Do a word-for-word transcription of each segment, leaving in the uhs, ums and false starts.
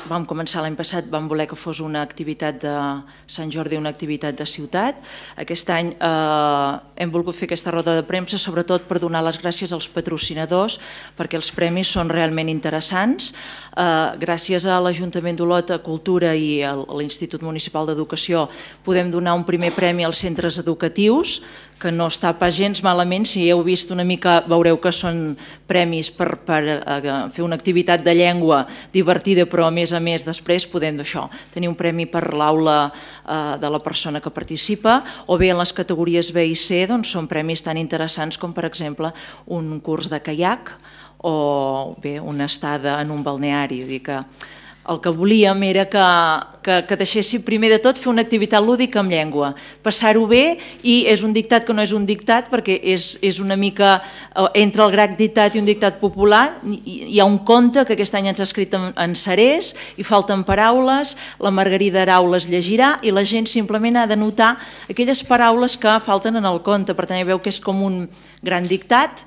vam començar l'any passat, vam voler que fos una activitat de Sant Jordi, una activitat de ciutat. Aquest any hem volgut fer aquesta roda de premsa, sobretot per donar les gràcies als patrocinadors, perquè els premis són realment interessants. Gràcies a l'Ajuntament d'Olot, a Cultura i a l'Institut Municipal d'Educació podem donar un primer premi als centres educatius, que no està pas gens malament. Si heu vist una mica veureu que són premis per fer una activitat de llengua divertida, però a més a més després podem tenir un premi per l'aula de la persona que participa, o bé en les categories B i C són premis tan interessants com per exemple un curs de caiac o bé una estada en un balneari. El que volíem era que deixéssim primer de tot fer una activitat lúdica amb llengua, passar-ho bé, i és un dictat que no és un dictat perquè és una mica entre el grec dictat i un dictat popular. Hi ha un conte que aquest any ens ha escrit en Serés i falten paraules, la Margarida Arau les llegirà i la gent simplement ha de notar aquelles paraules que falten en el conte. Per tant, veu que és com un gran dictat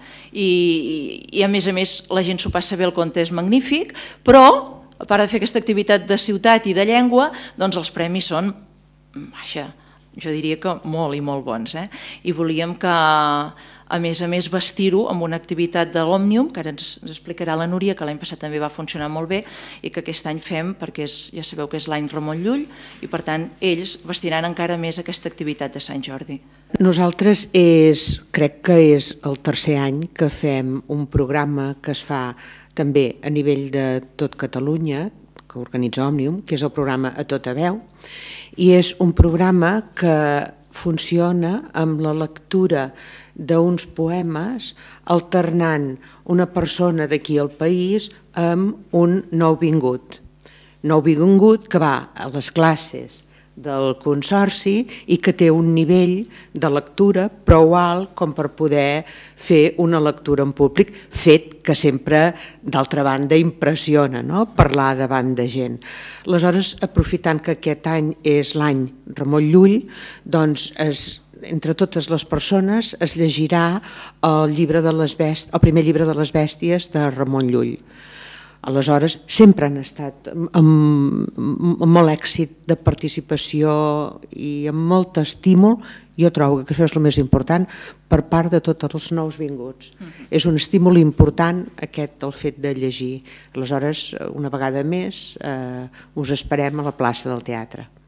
i a més a més la gent s'ho passa bé, el conte és magnífic, però a part de fer aquesta activitat de ciutat i de llengua, doncs els premis són, vaja, jo diria que molt i molt bons. I volíem que, a més a més, vestir-ho amb una activitat de l'Òmnium, que ara ens explicarà la Núria, que l'any passat també va funcionar molt bé i que aquest any fem perquè ja sabeu que és l'any Ramon Llull i per tant ells vestiran encara més aquesta activitat de Sant Jordi. Nosaltres crec que és el tercer any que fem un programa que es fa també a nivell de tot Catalunya, que organitza Òmnium, que és el programa A Tota Veu, i és un programa que funciona amb la lectura d'uns poemes alternant una persona d'aquí al país amb un nouvingut. Nouvingut que va a les classes del Consorci i que té un nivell de lectura prou alt com per poder fer una lectura en públic, fet que sempre, d'altra banda, impressiona, parlar davant de gent. Aleshores, aprofitant que aquest any és l'any Ramon Llull, doncs entre totes les persones es llegirà el primer llibre de les bèsties de Ramon Llull. Aleshores, sempre han estat amb molt èxit de participació i amb molt estímul. Jo trobo que això és el més important per part de tots els nous vinguts. És un estímul important aquest, el fet de llegir. Aleshores, una vegada més, us esperem a la plaça del Teatre.